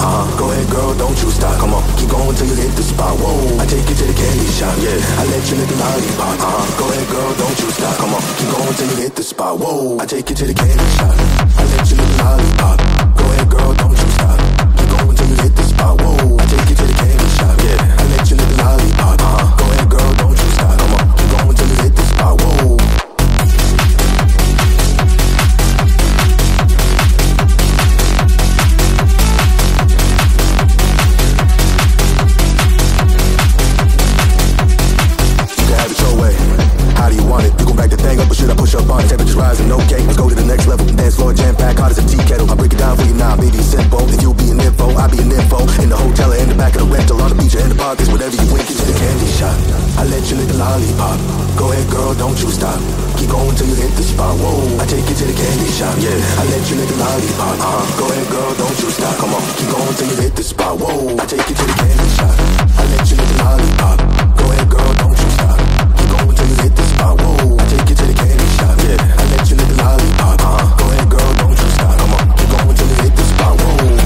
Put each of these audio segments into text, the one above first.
Go ahead, girl, don't you stop. Come on, keep going till you hit the spot. Whoa, I take you to the candy shop. Yeah, I let you lick the lollipop. Go ahead, girl, don't you stop. Come on, keep going till you hit the spot. Whoa, I take you to the candy shop. I let you lick the lollipop. Go ahead, girl, don't you stop. Keep going till you hit the spot. Whoa, I take you to the candy shop. Yeah, I let you lick the lollipop. Go ahead, girl, don't you stop. Come on, keep going till you hit the spot. Whoa. How do you want it? You gon' back the thing up or should I push up on it? Temperature's rising, okay. Let's go to the next level. Dance floor jam packed, hot as a tea kettle. I'll break it down for you now, baby, it's simple. If you'll be an info, I'll be an info. In the hotel or in the back of the rental, on the beach or in the park, it's whatever you wink, it's the candy shop. I let you lick the lollipop. Go ahead, girl, don't you stop. Keep going till you hit the spot. Whoa, I take you to the candy shop. Yeah, I let you lick the lollipop. Go ahead, girl, don't you stop. Come on, keep going till you hit the spot. Whoa, I take you to the candy shop. I let you lick the lollipop. Go ahead, girl, don't you stop. Keep going till you hit the spot. Whoa, I take you to the candy shop. Yeah, I let you lick the lollipop. Go ahead, girl, don't you stop. Come on, keep going till you hit the spot. Whoa.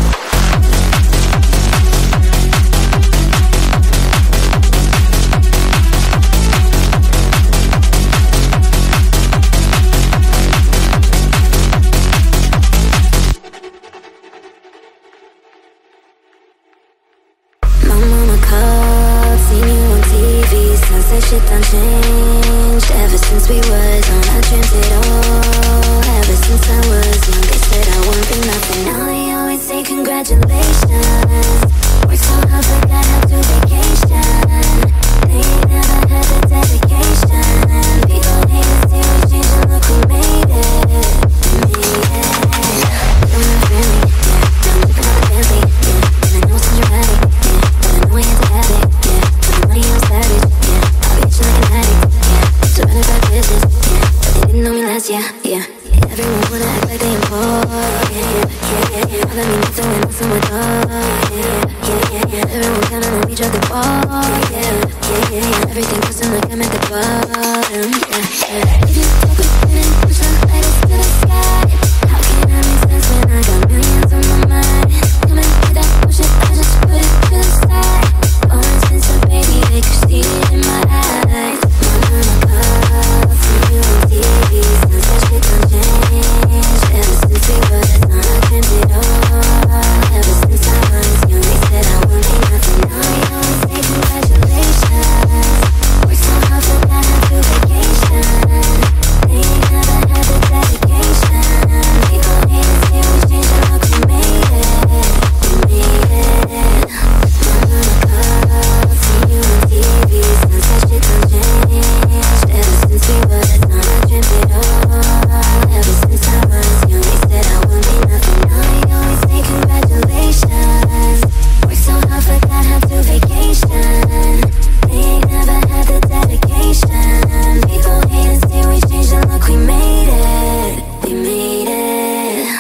Shit done changed ever since we was on. I dreamt it all ever since I was young. They said I won't be nothing. Now they always say congratulations. Worked so hard, forgot how to vacation. They ain't never had the dedication. People hate us, say we changed and look who made it. We made it. Don't know friendly, yeah. Don't look about the family, yeah. And I know since you're ready, yeah. But I know I had to have it, yeah. Put the money on savage, yeah. Bitch like an addict, yeah. Surrounded by business, yeah. But they didn't know me last year, yeah. Everyone wanna act like they important, yeah. All I mean is doing nothing with all, yeah. Everyone counting on each other, yeah. Everything feeling like I'm at the bottom, yeah. If you take a spin and push the lightest to the sky, how can I make sense when I got millions on my mind? Come and get that bullshit, I just put it to the side. Oh, and since a baby, they could see it in my eyes. Mama calls, see you on TV, sounds like shit done changed. Ever since we was on, I dreamt it all. Ever since I was young, they said I won't be nothing. Now they always say congratulations. Worked so hard, forgot how to vacation. They ain't never had the dedication. People hate us, say we changed and look, we made it. We made it. Mama calls, see you on TV, sounds like shit done changed. Ever since we was on, I dreamt it all. Ever since I was young, they said I won't be nothing. Now they always say congratulations. Worked so hard, forgot how to vacation. They ain't never had the dedication. People hate us, say we changed and look, we made it. We made it.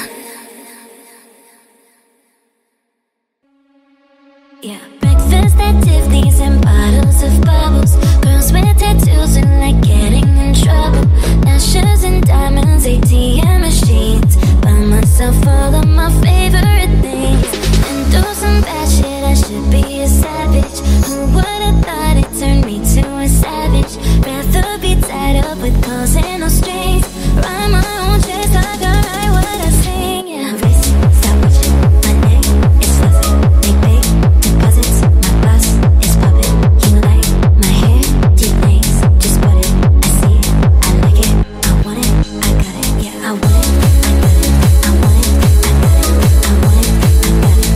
Yeah. Breakfast at Tiffany's and bottles of bubbles. Girls with tattoos and like getting in trouble. Ashes and diamonds, ATM machines. Buy myself all of my favorite things. And do some bad shit, I should be a savage. Who would've thought it turned me to a savage? Rather be tied up with calls and no strings. Write my own checks, like I write what I sing. Yeah, racing, stop watching my name, it's buzzing. Make big deposits, my boss is popping. You like my hair, deep lanes, just put it. I see it, I like it, I want it, I got it. Yeah, I want it, I got it, I want it, I got it, I want it, I got it.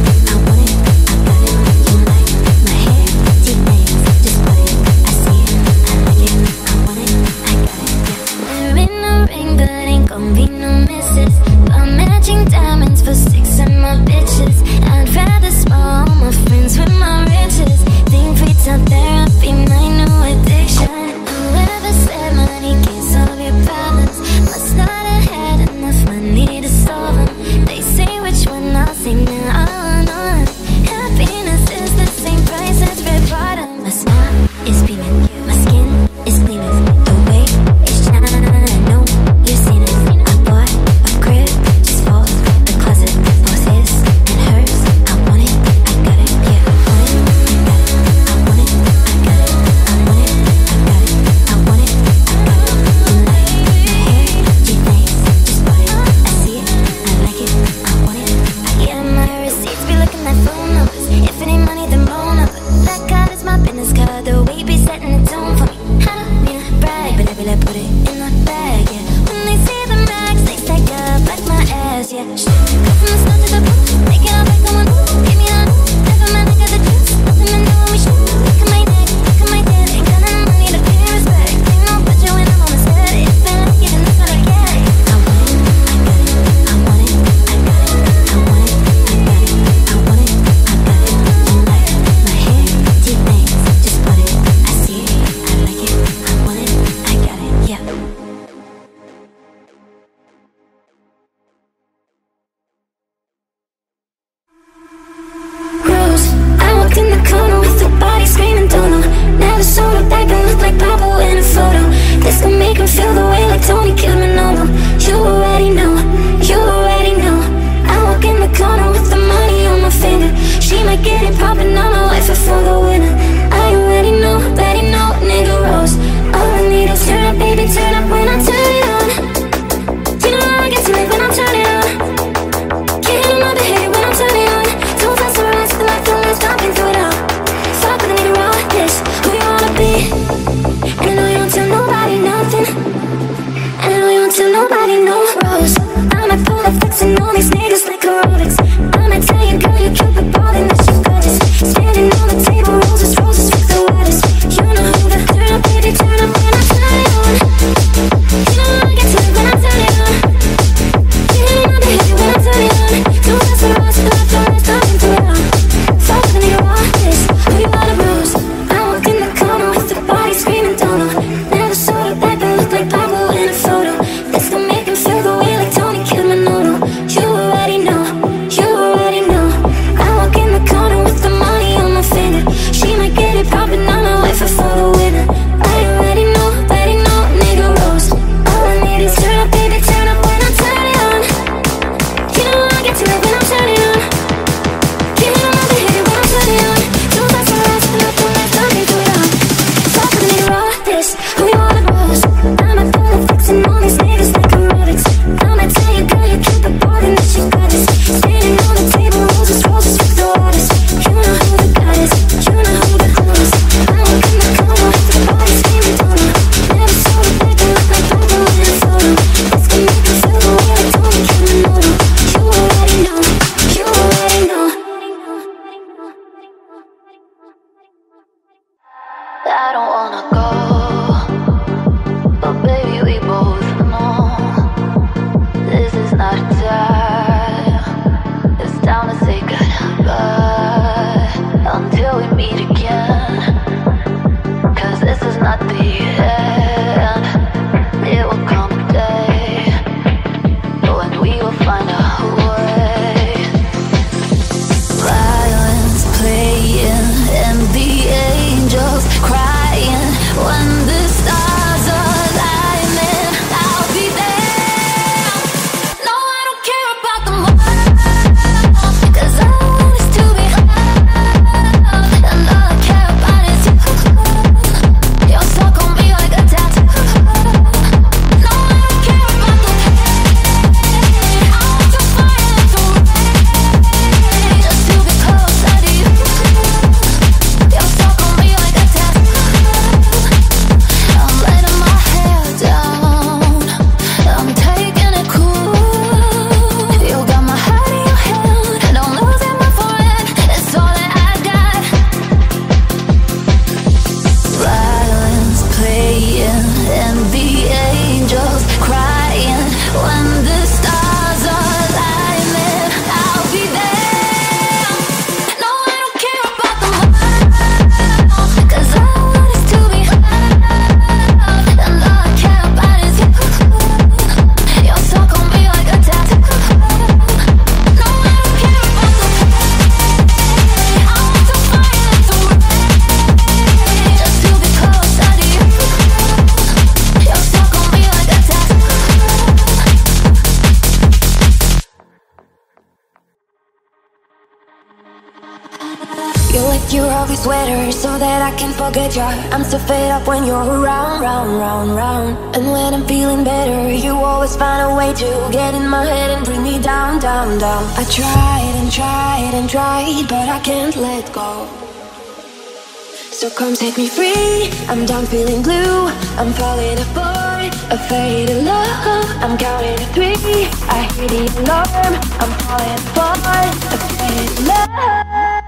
make you rub your sweater so that I can forget you. I'm so fed up when you're around, round, round, round. And when I'm feeling better, you always find a way to get in my head and bring me down, down, down. I tried and tried and tried, but I can't let go. So come set me free, I'm done feeling blue. I'm falling apart, afraid of love. I'm counting to 3, I hear the alarm. I'm falling apart, afraid of love.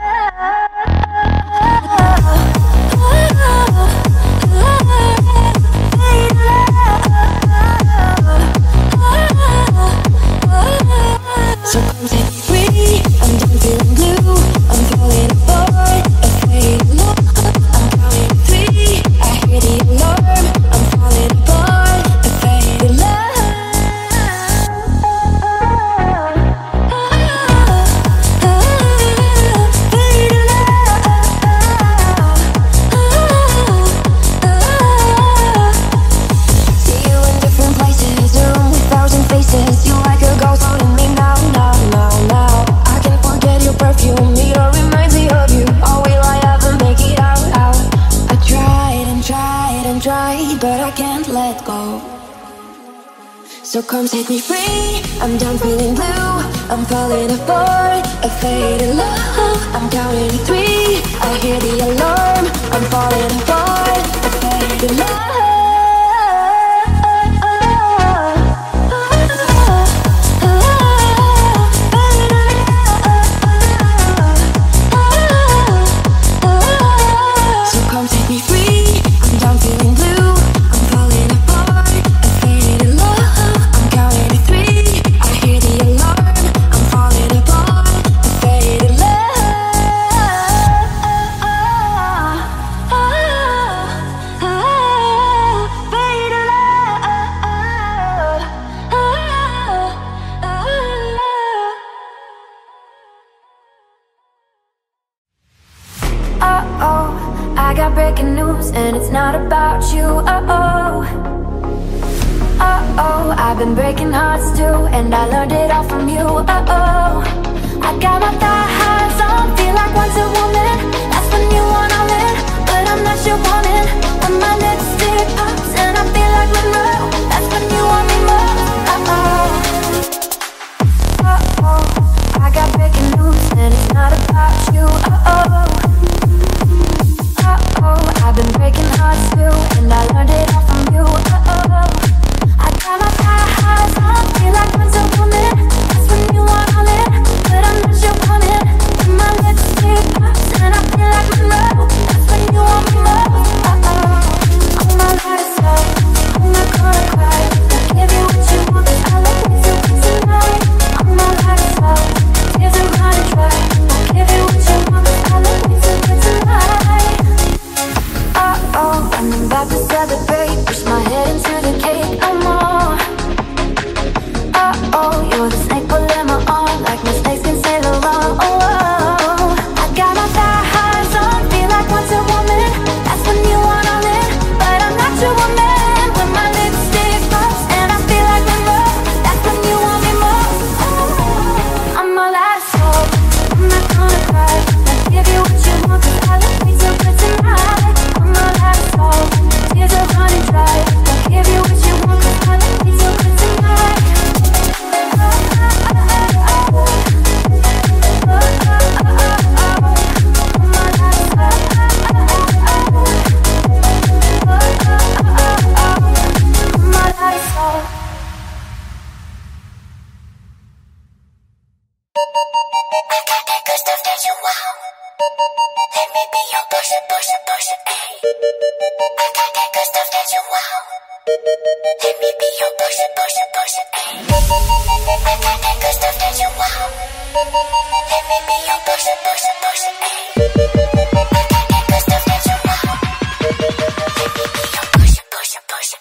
So come set me free, I'm done feeling blue. I'm falling apart, afraid of love. I'm counting to 3, I hear the alarm. I'm falling apart, afraid of love. See you in different places, a room with 1,000 faces. You like a ghost haunting me now, now, now, now. I can't forget your perfume, it all reminds me of you. Or will I ever make it out, out? I tried and tried and tried, but I can't let go. So come set me free, I'm done feeling blue. I'm falling apart, afraid of love. I'm counting to 3, I hear the alarm. I'm falling apart, afraid of love. So come set me free, I'm done feeling blue. I'm falling apart, afraid of love. I'm counting to 3, I hear the alarm. I'm falling apart, afraid of Uh-oh, I got breaking news and it's not about you. Uh-oh, uh-oh, I've been breaking hearts too, and I learned it all from you. Uh-oh, I got my thigh highs on, feel like once a woman. That's when you want all in, but I'm not your woman. When my lipstick pops and I feel like Monroe, that's when you want me more. Uh-oh, uh-oh, I got breaking news and it's not about you. Uh-oh, uh-oh, I've been breaking hearts too, and I learned it all from you. Uh-oh, I got my thigh highs on, feel like once a woman. That's when you want all in, but I'm not your woman. When my lipstick pops and I feel like Monroe, that's when you want me more. Uh-oh, I'm not like so, I'm not gonna cry. I'll give you what you want, 'cause I like me so good tonight. I'm not like so, tears are running dry. I'll give you what you want, 'cause I like me so good tonight. Uh-oh, I'm about to celebrate, push my head into the cake, no more. Uh-oh, you're the snake pulling my arm, like my snakes can sail along. Oh, oh, I got my thigh highs on, feel like once a woman. That's when you want all in, but I'm not your woman. When my lipstick pops and I feel like Monroe, that's when you want me more. Oh, I'm all out of soul, I'm not gonna cry. I'll give you what you want, 'cause I like me so good tonight. I'm all out of soul, tears are running dry. I'll give you what you want, 'cause I like me so good tonight. Let me be your pusher, pusher, pusher, ayy. I got that good stuff that you want. Let me be your pusher, pusher, pusher, ayy. I got that good stuff that you want. Let me be your pusher, pusher, pusher,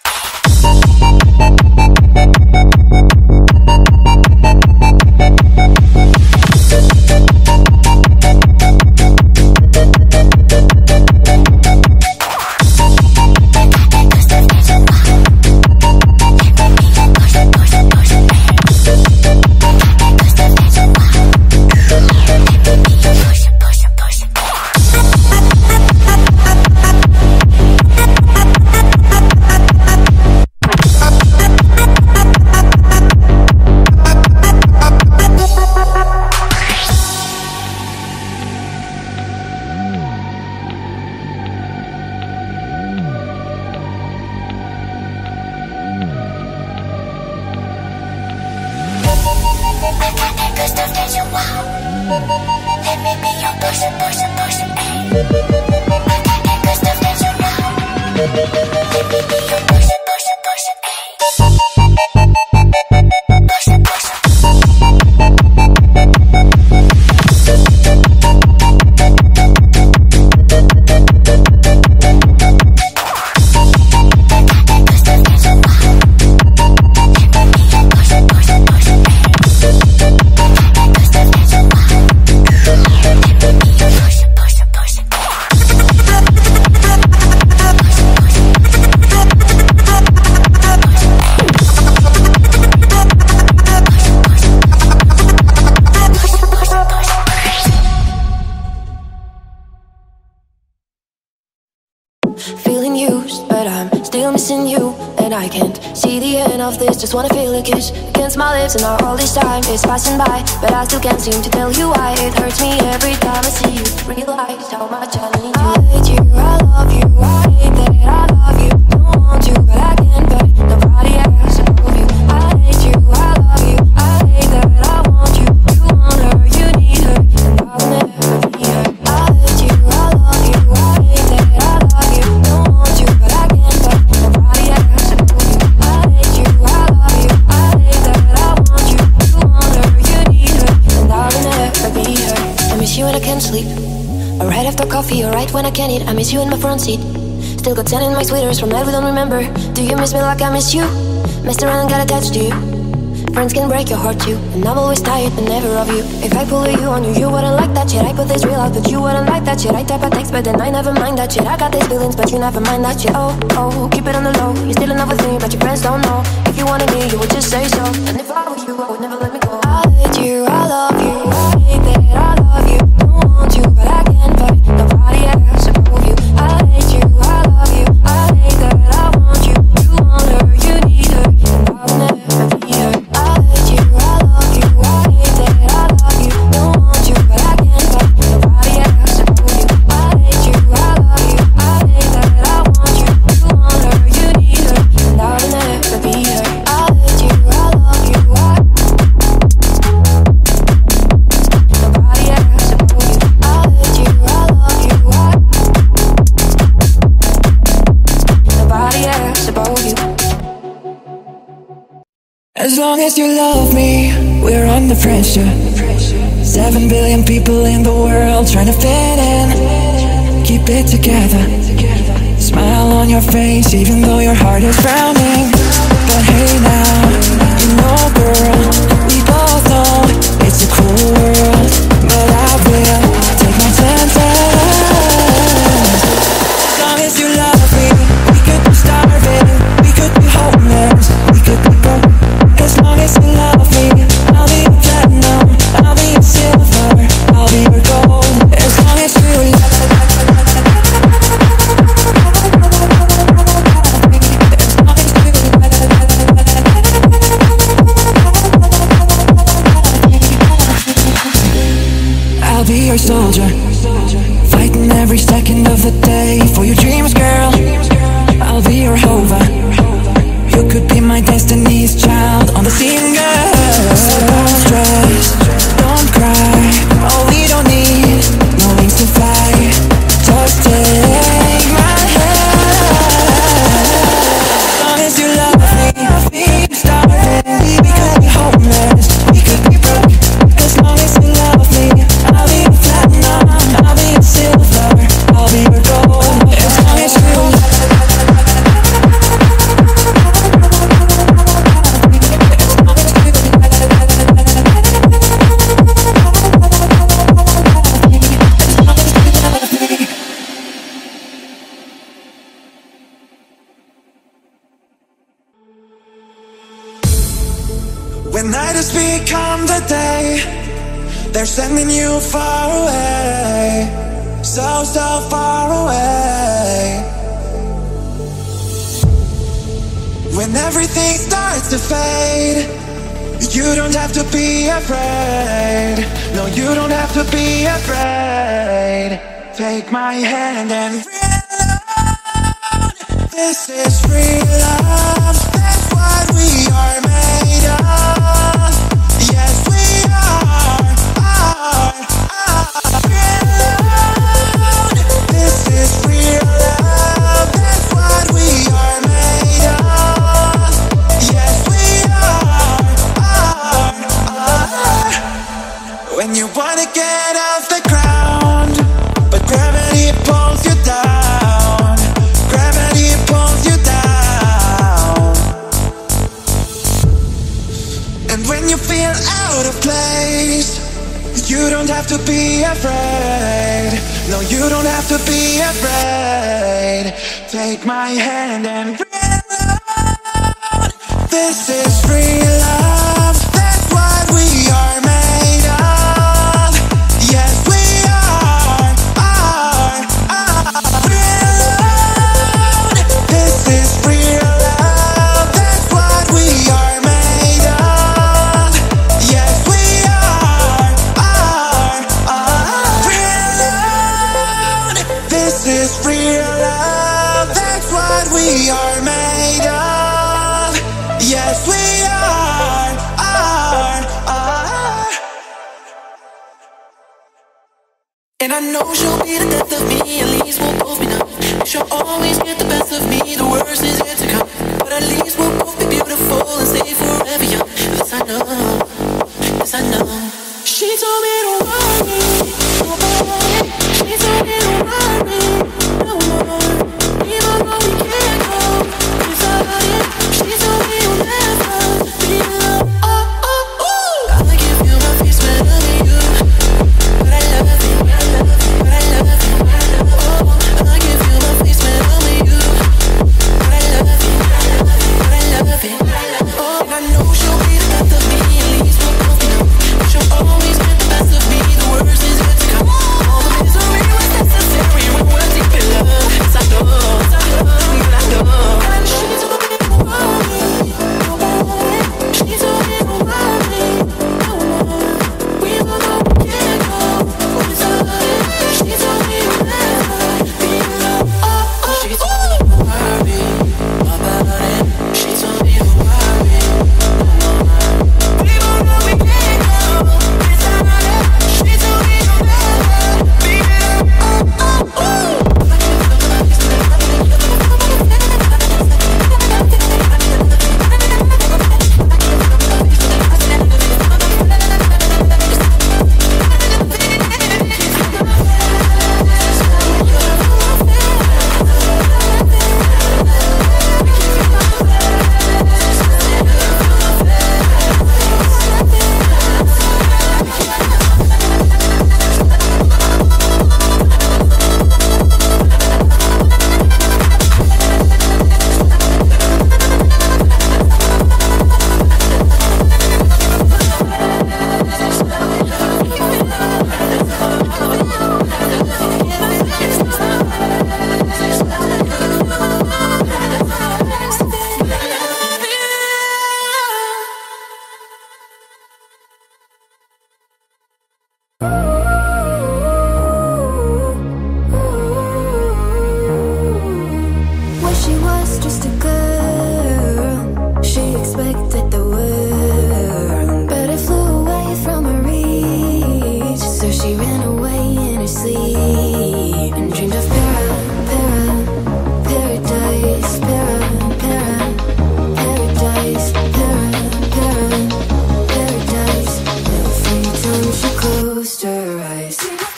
wow. Let me be your person, person, person, ayy. I can't get good stuff that's around. Let me be your person, person, person, ayy. Person, person. Feeling used, but I'm still missing you. And I can't see the end of this. Just wanna feel a kiss against my lips. And now all this time is passing by, but I still can't seem to tell you why. It hurts me every time I see you. Realize how much I need you. I hate you, I love you. I hate that I love you. Don't want you, but I can't. But nobody else above you. I hate you, I love you. I hate that I want you. You want her, you need her, and I'll never be her. I hate you, I love you. I hate that I love you. Don't want you, but I can't. But nobody else above you. I hate you, I love you. I hate that I want you. You want her, you need her, and I'll never be her. I miss you when I can't sleep, or right after coffee, or right when I can't eat. I miss you in my front seat. Still got 10 in my sweaters from night we don't remember. Do you miss me like I miss you? Messed around and got attached to you. Friends can break your heart too, and I'm always tired but never of you. If I pull you on you, you wouldn't like that shit. I put this real out, but you wouldn't like that shit. I type a text, but then I never mind that shit. I got these feelings, but you never mind that shit. Oh, oh, keep it on the low. You're still in love with me, but your friends don't know. If you wanted me, you would just say so. And if I were you, I would never let me go. I hate you, I love you. I hate that I love you. Don't want you, but I can't. But nobody else above you. I hate you, I love you. I hate that I want you. You want her, you need her, and I'll never be her. I hate you, I love you. I hate that I love you. Don't want you, but I can't. But nobody else above you. I hate you, I love you. I hate that I want you. You want her, you need her, and I'll never be her. I hate you, I love you. Nobody else above you. I hate you, I love you. Nobody else above you. As long as you love me, we're under pressure. 7 billion people in the world trying to fit in. Keep it together. Smile on your face even though your heart is frowning. But hey now, you know girl, we both know it's a cruel world. But I will take my chances. As long as you love me, we could be starving, we could be homeless, we could be broke. As long as you love me, I'll be your platinum, I'll be your silver, I'll be your gold. As long as you love me. I'll be your soldier, fighting every second of the day for your dreams, girl. I'll be your Hova. You could be my destiny's child on the scene, girl. So don't stress, don't cry. Oh, we don't need no wings to fly. Just take my hand. As long as you love me, we could be starving, we could be homeless, we could be broke. As long as you love me, I'll be your platinum, I'll be your silver, I'll be your gold. As long as you love me. When night has become the day, they're sending you far away, so, so far away. When everything starts to fade, you don't have to be afraid. No, you don't have to be afraid. Take my hand and real, this is real love. That's what we are made of. Yes, we are. I afraid. No, you don't have to be afraid. Take my hand and reload. This is real love. That's what we are made of. Yes, we are. Reload. This is real love. That's what we are made of. Yes, we are. Reload. This is real love. That's what we are made of. Yes, we are. And I know she'll be the death of me, at least we'll both be numb. She'll always get the best of me, the worst is yet to come. But at least we'll both be beautiful and stay forever young. This I know, this I know. She told me to worry, she told me to worry no more. Even though we can't go without it, she told me you'll never be alone. I'll give you my face when I'm with you, but I love it, but I love it, but I love it. I'll give you my face when I'm with you, but I love it, but I love it. And I know she'll be the death of me, at least we'll both be numb. She'll always get the best of me, the worst is yet to come. All the misery was necessary when we're deep in love. Yes, I know, but I know. And she told me to worry, she told me to worry no more. Even though we can't go without it, she told me you'll never be alone. She told me to worry about it. She told me to worry no more. Even though we can't go without it, she told me you'll never be alone. When she was just a girl, she expected the world, but it flew away from her reach. So she ran away in her sleep and dreamed of paradise, paradise, paradise. Every time she closed her eyes.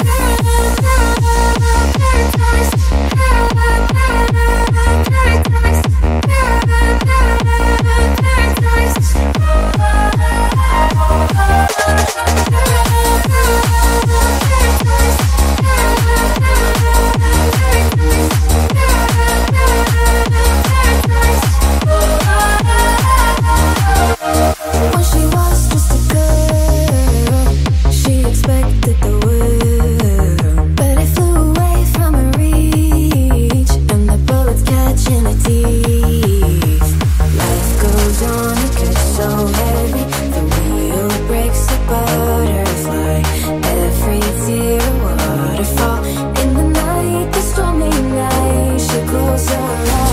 When she was just a girl, she expected the world, but it flew away from her reach, and the bullets catching her teeth. Life goes on, it gets so heavy. The wheel breaks the butterfly. Every tear a waterfall. In the night, the stormy night, she closed her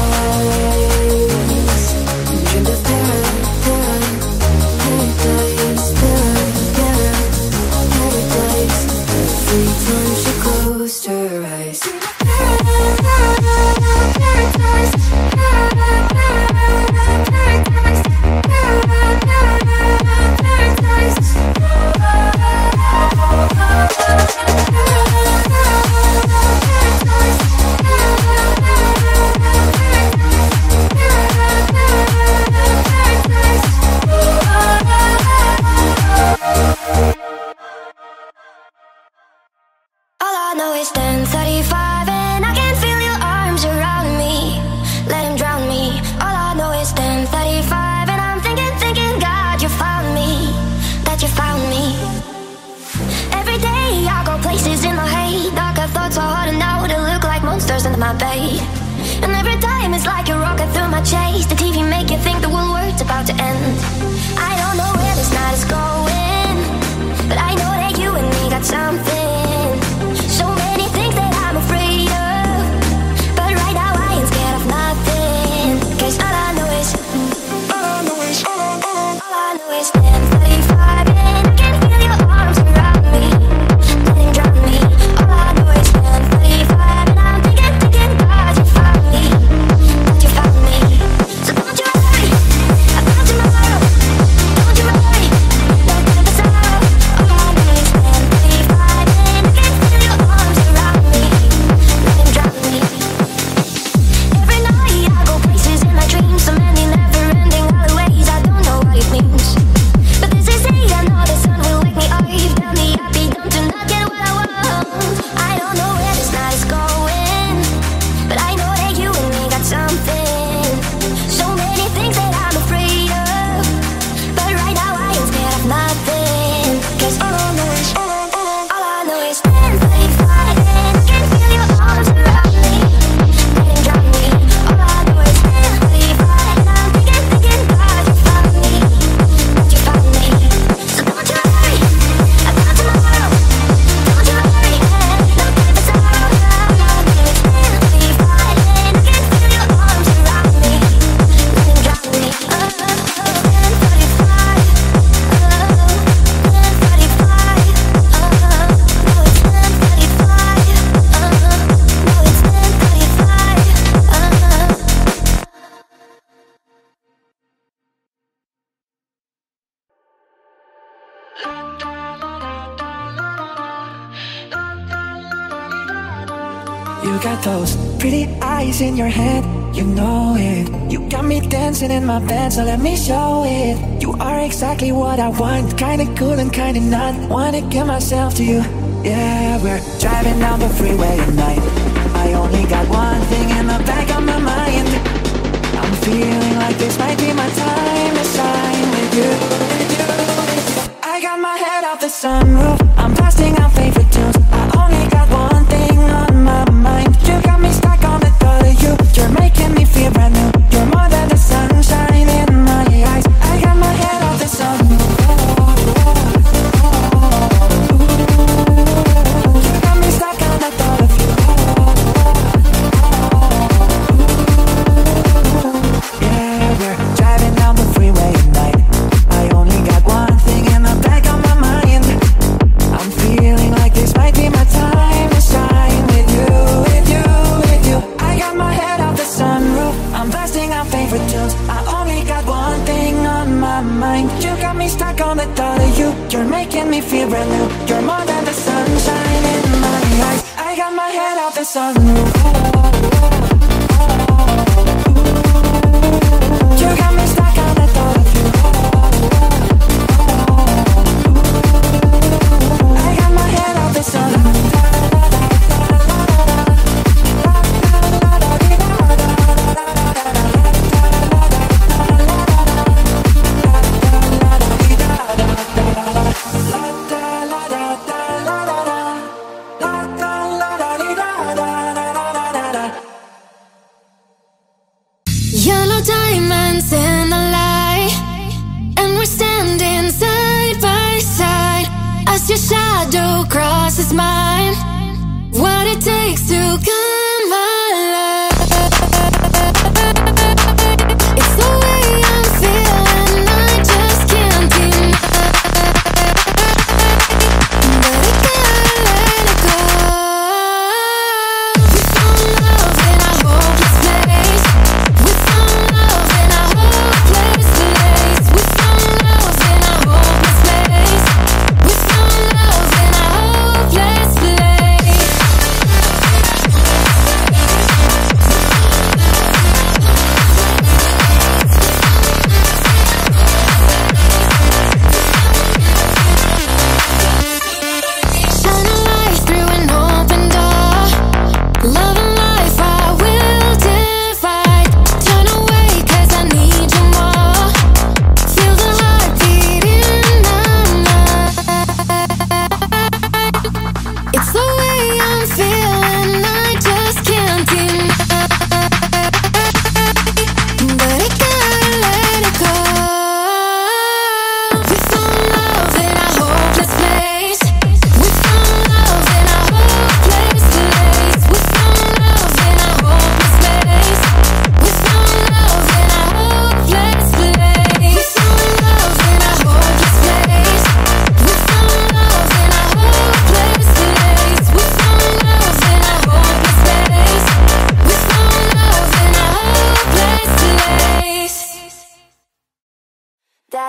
eyes and dreamed of paradise, paradise. Every time she closed her eyes. I know it's 10:35 and I can feel your arms around me. Let him drown me. All I know is 10:35 and I'm thinking, God, you found me. That you found me. Every day I go places in my head. Darker thoughts are harder now to look like monsters under my bed. And every time it's like a rocket through my chest. The TV make you think the whole world's about to end. I don't know where this night is going, but I know that you and me got something. So many things that I'm afraid of, but right now I ain't scared of nothing. 'Cause all I know is 10:35 and I can feel your arms around me. Let him drown me. All I know is 10:35 and I'm thinking, God, you found me. That you found me. So don't you worry about tomorrow. Don't you worry, don't give us sorrow. All I know is 10:35 and I can feel your arms around me. Let him drown me. Every night I go places in my dreams, so many never-ending alleyways. I don't know what it means, but this is it. I know the sun will wake me up. Tell me I'll be done to not get what I want. I don't know where this night is going, but I know that you and me got something. So many things that I'm afraid of, but right now I ain't scared of nothing. 'Cause all I know is 10:35 and I can feel your arms around me. Let him drown me. All I know is 10:35 and I'm thinking, God, you found me. That you found me. So don't you worry about tomorrow. Don't you worry, don't give us sorrow. All I know is 10:35 and I can feel your arms around me. Let him drown me. 10:35. 10:35. No, it's 10:35. No, it's 10:35. You got those pretty eyes in your head, you know it. You got me dancing in my bed, so let me show it. You are exactly what I want, kinda cool and kinda not. Wanna give myself to you, yeah. We're driving down the freeway at night. I only got one thing in the back of my mind. I'm feeling like this might be my time to shine with you, with you, with you. I got my head out the sunroof, I'm blasting our favorite tunes. I only got one thing on my mind. You got me stuck on the thought of you. You're making me feel brand new. You're more than the sunshine in my eyes. I got my head out the sunroof. You got me stuck on the thought of you. Yeah, we're driving down the freeway at night. I only got one thing in the back of my mind. I'm feeling like this might be my time to shine with you, with you, with you. I got my head out the sunroof, I'm blasting our favorite tunes. I only got one thing on my mind. You got me stuck on the thought of you. You're making me feel brand new. You're more than the sunshine in my eyes. I got my head out the sunroof. You got me stuck on the thought of you. I got my head out the sunroof. Yellow diamonds in the light, and we're standing side by side as your shadow crosses mine. What it takes to come alive. It's the way I'm feeling, I just can't deny. But I gotta let it go. We found love in a hopeless place. We found love in a hopeless place. We found love in a hopeless place. We found love in a hopeless place.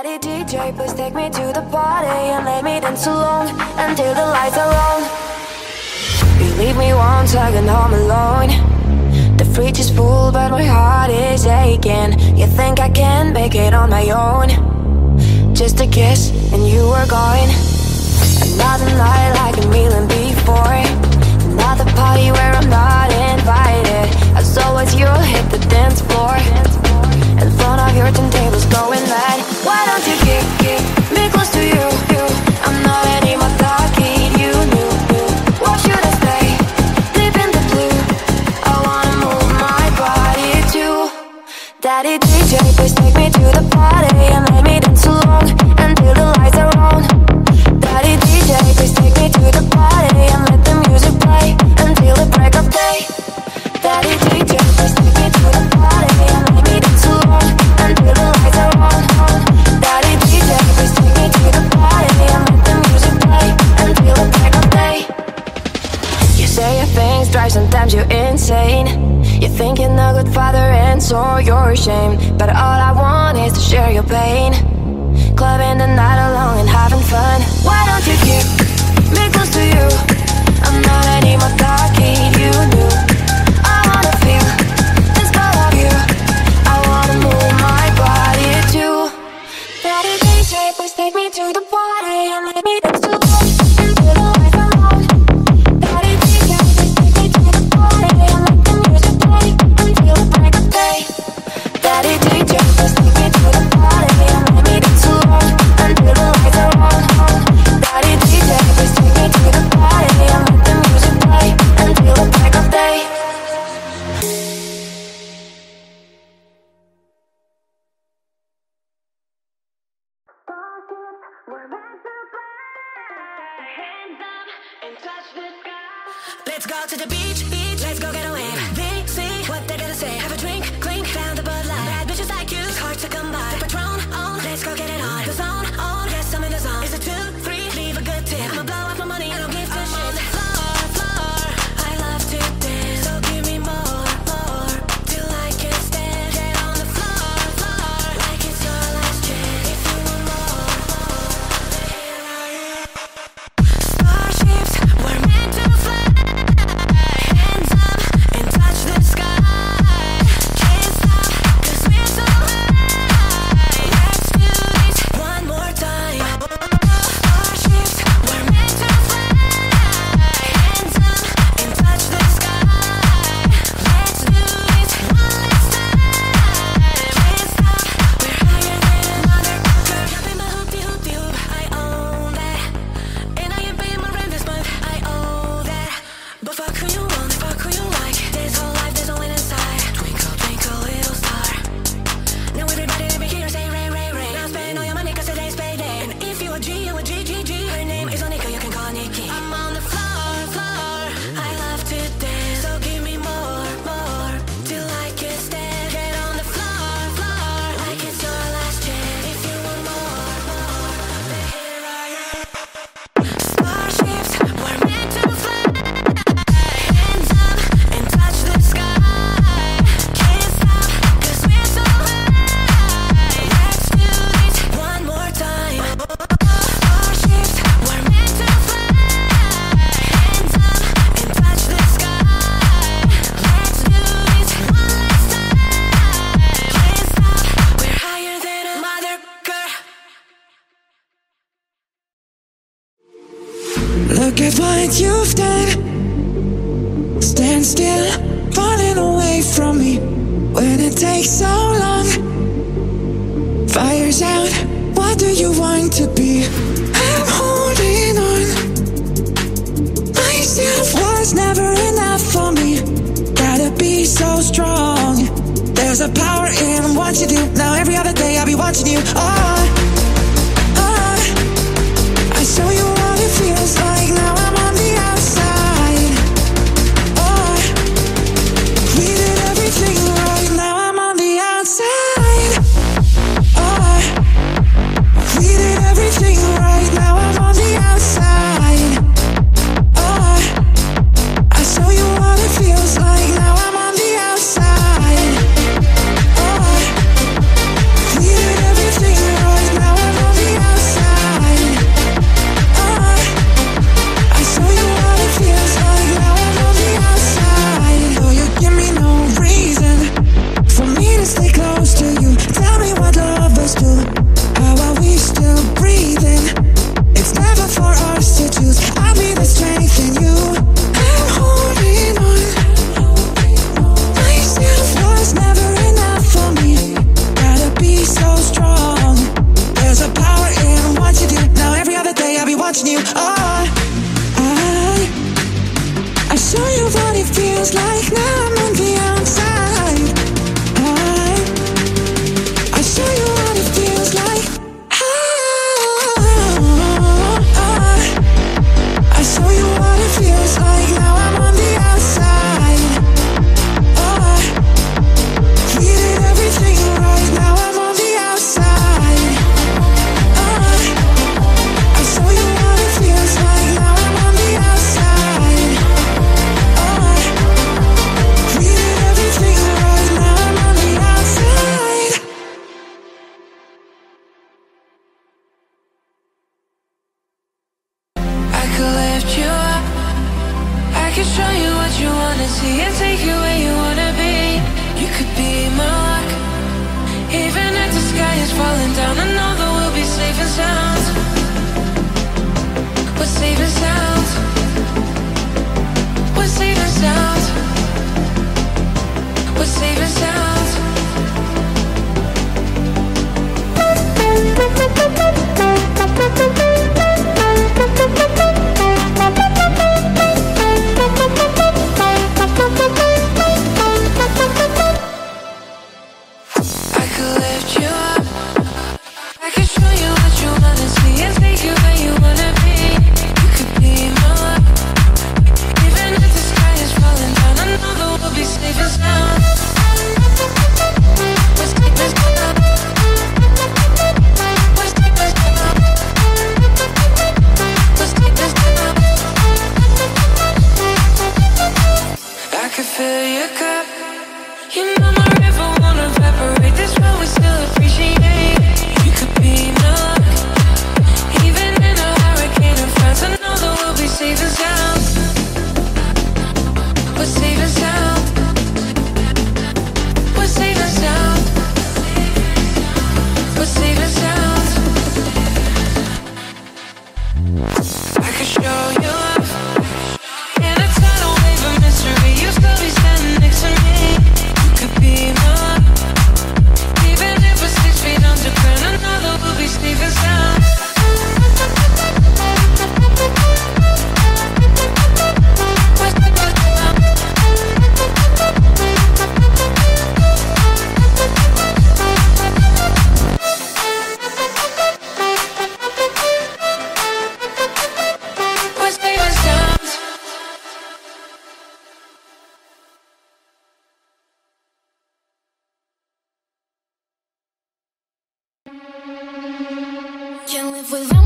Daddy DJ, please take me to the party and let me dance alone until the lights are on. You leave me once again home alone. The fridge is full but my heart is aching. You think I can make it on my own? Just a kiss and you were gone. Another night like a million before. Another party where I'm not invited. As always you'll hit the dance floor. In front of your turntables going mad. Why don't you keep me close to you? I'm not anymore talking. You knew. Why should I stay deep in the blue? I wanna move my body too. Daddy DJ, please take me to the party and let me dance along until the lights are on. Daddy DJ, please take me to the party and let the music play until the break of day. Daddy DJ, please take me to the party and let me dance along until the lights are on. Daddy DJ, please take me to the party and let the music play until the break of day. You say your things drive sometimes you're insane. You think you're a good father and so you're ashamed. But all I want is to share your pain. Clubbing the night alone and having fun. Why don't you keep me close to you? I'm not anymore talking. You knew. I wanna feel this part of you. I wanna move my body too. Daddy DJ, please take me to the party and let me dance alone until the lights are on. Daddy DJ, please take me to the party and let the music play until the break of day. Daddy DJ, please take me to the party and let me dance alone until the lights are on. Daddy DJ, please take me to the party and let the music play until the break of day. Let's go to the beach, let's go get away. They see what they gotta say. Have a drink, clink, found the Bud Light. Bad bitches like you, it's hard to come by. The Patron on, let's go get it on. The zone on, yes I'm in the zone. Is it 2, 3? Leave a good tip. I'ma blow up my money, I don't give a shit. On the floor, I love to dance. So give me more, till I can't stand. Get on the floor, like it's your last chance. If you want more, here I am. Starships were meant to fly. Hands up and touch the sky. Can't stop 'cause we're so high. Let's do this one more time. Starships were meant to fly. Hands up and touch the sky. Let's do this one last time. Can't stop, we're higher than a motherfucker. Jumping my hoop-de-hoop-de-hoop, I own that. And I ain't paying my rent this month, I owe that. But fuck who you want, fuck who you like. This whole life, there's only inside. Twinkle, twinkle, little star. Now everybody let me hear say Ray, Ray, Ray. Now spend all your money 'cause today's payday. And if you a G, you a G, G, G. Her name is Onika, you can call Nikki. I'm on the floor, I love to dance. So give me more, till I can't stand. Get on the floor, like it's your last chance. If you want more, here I am. Starships were meant to fly. Hands up and touch the sky. Can't stop 'cause we're so high. Let's do this one more time. Starships were meant to fly. Hands up and touch the sky. Let's do this one last time. Can't stop, we're higher than a motherfucker. Look at what you've done. Stand still, running away from me. When it takes so long, fire's out. What do you want to be? I'm holding on. Myself was never enough for me. Gotta be so strong. There's a power in what you do. Now every other day I'll be watching you. I show you what it feels like. Now I'm on the outside. We did everything right. Now I'm on the outside. We did everything right. Now I'm on the outside. I show you what it feels like. Now I'm on the outside. We did everything right. it feels like. Now I'm on the outside. I show you what it feels like. I show you what it feels like. Now I'm on the outside. We did everything right. Now I'm on the outside. I show you what it feels like. Now I'm on the outside. We did everything right. Now I'm on the outside. I could lift you up. I could show you what you wanna see and take you where you wanna be. You could be my luck. Even if the sky is falling down, I know that we'll be safe and sound. We're safe and sound. We're safe and sound. We're safe and sound. I could lift you up. I could show you what you wanna see and take you where you wanna be. You could be my luck. Even if the sky is falling down, I know that we'll be safe and sound. We're safe and sound. We're safe and sound. We're safe and sound. I could fill your cup. You know my river won't evaporate. This one we still appreciate. You could be my luck. Even in a hurricane of floods, I know that we'll be safe and sound. We're safe and sound. We're safe and sound. We're safe and sound. I could show you love. In a tidal wave of mystery, you still be standing next to me. You could be my luck. Even if we're 6 feet underground, I know that we'll be safe and sound. We're safe and sound. We're safe and sound. Can't live without